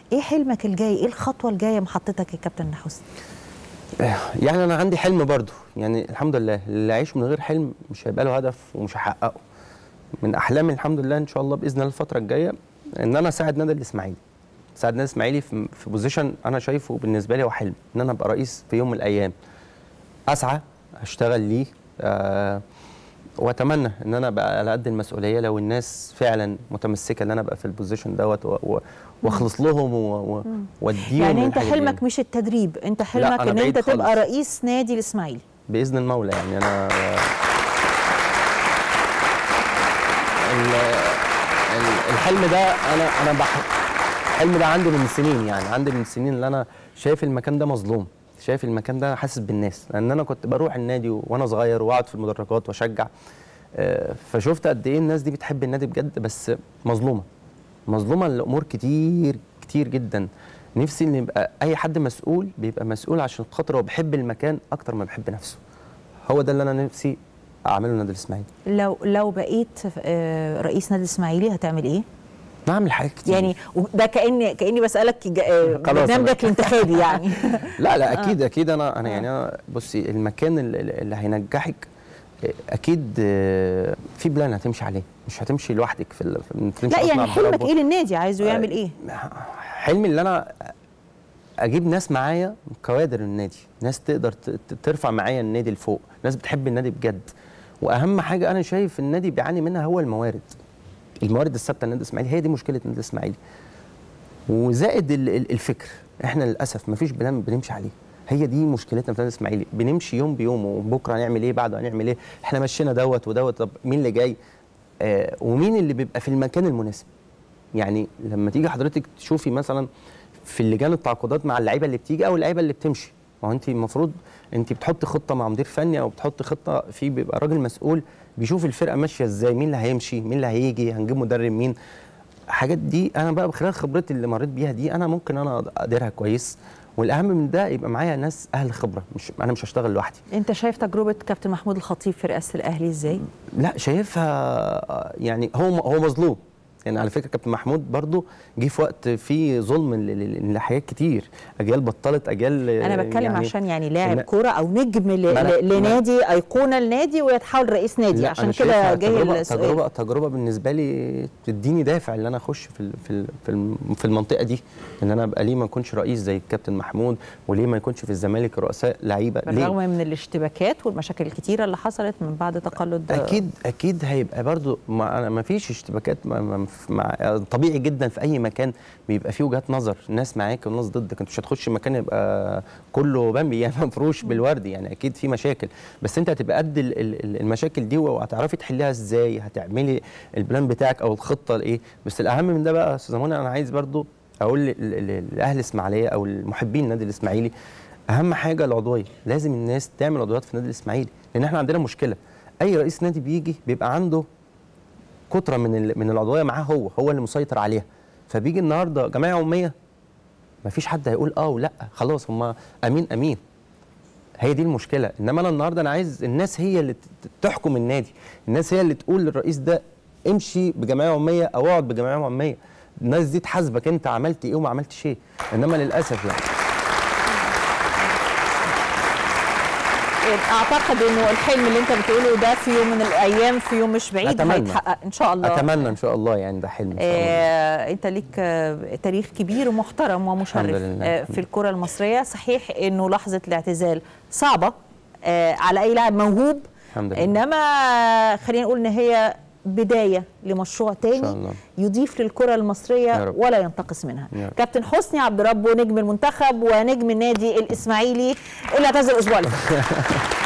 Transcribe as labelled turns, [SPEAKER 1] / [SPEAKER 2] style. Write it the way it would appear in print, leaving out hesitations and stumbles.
[SPEAKER 1] ايه حلمك الجاي؟ ايه الخطوه الجايه محطتك يا كابتن حسني؟
[SPEAKER 2] يعني انا عندي حلم برضو، يعني الحمد لله اللي يعيش من غير حلم مش هيبقى له هدف ومش هيحققه. من احلامي الحمد لله ان شاء الله باذن الله الفتره الجايه ان انا اساعد نادي الاسماعيلي، اساعد نادي الاسماعيلي في بوزيشن انا شايفه بالنسبه لي هو حلم، ان انا ابقى رئيس في يوم من الايام. اسعى اشتغل ليه، واتمنى ان انا ابقى على قد المسؤوليه لو الناس فعلا متمسكه ان انا ابقى في البوزيشن دوت واخلص لهم واديهم.
[SPEAKER 1] يعني انت حلمك مش التدريب، انت حلمك ان انت تبقى رئيس نادي الاسماعيلي
[SPEAKER 2] باذن المولى. يعني انا الحلم ده الحلم ده عندي من سنين، يعني عندي من سنين اللي انا شايف المكان ده مظلوم، شايف المكان ده حاسس بالناس، لان انا كنت بروح النادي وانا صغير واقعد في المدرجات واشجع، فشفت قد ايه الناس دي بتحب النادي بجد، بس مظلومه الامور كتير كتير جدا. نفسي ان يبقى اي حد مسؤول بيبقى مسؤول عشان خاطر هو بيحب المكان اكتر ما بيحب نفسه. هو ده اللي انا نفسي اعمله لنادي الاسماعيلي.
[SPEAKER 1] لو بقيت رئيس نادي الاسماعيلي هتعمل ايه؟
[SPEAKER 2] نعمل حاجات كتير.
[SPEAKER 1] يعني ده كاني بسالك برنامجك الانتخابي يعني.
[SPEAKER 2] لا اكيد انا يعني انا بصي المكان اللي هينجحك اكيد في بلان هتمشي عليه، مش هتمشي لوحدك
[SPEAKER 1] لا يعني حلمك ايه للنادي؟ عايزه يعمل ايه؟
[SPEAKER 2] حلمي اللي انا اجيب ناس معايا كوادر النادي، ناس تقدر ترفع معايا النادي لفوق، ناس بتحب النادي بجد. واهم حاجه انا شايف النادي بيعاني منها هو الموارد الثابته. النادي الاسماعيلي هي دي مشكله النادي الاسماعيلي، وزائد الفكر. احنا للاسف ما فيش بلان بنمشي عليه، هي دي مشكلتنا في النادي الاسماعيلي. بنمشي يوم بيوم، وبكره هنعمل ايه، بعده هنعمل ايه، احنا مشينا دوت ودوت، طب مين اللي جاي؟ ومين اللي بيبقى في المكان المناسب؟ يعني لما تيجي حضرتك تشوفي مثلا في اللجان التعاقدات مع اللعيبه اللي بتيجي او اللعيبه اللي بتمشي، ما هو انت المفروض انت بتحط خطه مع مدير فني او بتحط خطه، في بيبقى راجل مسؤول بيشوف الفرقه ماشيه ازاي، مين اللي هيمشي، مين اللي هيجي، هنجيب مدرب مين. الحاجات دي انا بقى بخلال خبرتي اللي مريت بيها دي انا ممكن انا اديرها كويس، والاهم من ده يبقى معايا ناس اهل خبره، انا مش هشتغل لوحدي.
[SPEAKER 1] انت شايف تجربه كابتن محمود الخطيب في رئاسه الاهلي ازاي؟
[SPEAKER 2] لا شايفها يعني هو مظلوم. يعني على فكره كابتن محمود برضو جه في وقت فيه ظلم لحاجات كتير، اجيال بطلت، اجيال
[SPEAKER 1] انا بتكلم يعني عشان يعني لاعب كوره او نجم لنادي ايقونه النادي ويتحول رئيس نادي، عشان كده جاي السؤال.
[SPEAKER 2] تجربه بالنسبه لي تديني دافع ان انا اخش في المنطقه دي، ان انا ابقى ليه ما اكونش رئيس زي الكابتن محمود، وليه ما يكونش في الزمالك رؤساء لعيبه
[SPEAKER 1] بالرغم من الاشتباكات والمشاكل الكتيره اللي حصلت من بعد تقلد.
[SPEAKER 2] اكيد هيبقى برضو ما فيش اشتباكات، طبيعي جدا في اي مكان بيبقى فيه وجهات نظر، ناس معاك وناس ضدك، انت مش هتخش مكان يبقى كله بامبي يعني مفروش بالورد، يعني اكيد في مشاكل، بس انت هتبقى قد المشاكل دي وهتعرفي تحليها ازاي، هتعملي البلان بتاعك او الخطه لايه. بس الاهم من ده بقى يا استاذ منى، انا عايز برضو اقول لاهل الاسماعيليه او المحبين النادي الاسماعيلي، اهم حاجه العضويه، لازم الناس تعمل عضويات في النادي الاسماعيلي، لان احنا عندنا مشكله، اي رئيس نادي بيجي بيبقى عنده كتره من العضويه معاه، هو اللي مسيطر عليها، فبيجي النهارده جمعيه عموميه مفيش حد هيقول ولا، خلاص هم امين. هي دي المشكله. انما انا النهارده انا عايز الناس هي اللي تحكم النادي، الناس هي اللي تقول للرئيس ده امشي بجمعيه عموميه او اقعد بجمعيه عموميه، الناس دي تحاسبك انت عملت ايه وما عملتش ايه. انما للاسف يعني
[SPEAKER 1] اعتقد انه الحلم اللي انت بتقوله ده في يوم من الايام، في يوم مش بعيد هيتحقق ان شاء الله.
[SPEAKER 2] اتمنى ان شاء الله، يعني ده حلم ان شاء الله.
[SPEAKER 1] انت ليك تاريخ كبير ومحترم ومشرف في الكره المصريه. صحيح انه لحظه الاعتزال صعبه على اي لاعب موهوب، انما خلينا نقول ان هي بدايه لمشروع تاني يضيف للكره المصريه ولا ينتقص منها. كابتن حسني عبد ربه، نجم المنتخب ونجم النادي الاسماعيلي اللي اعتزل الاسبوع اللي فات.